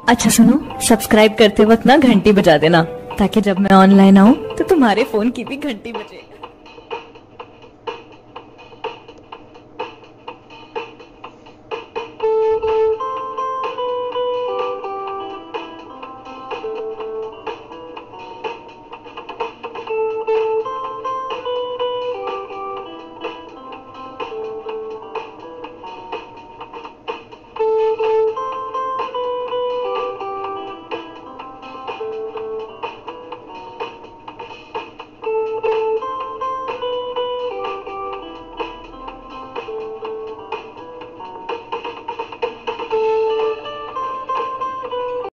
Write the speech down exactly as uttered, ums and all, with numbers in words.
अच्छा सुनो, सब्सक्राइब करते वक्त ना घंटी बजा देना, ताकि जब मैं ऑनलाइन आऊँ तो तुम्हारे फोन की भी घंटी बजे।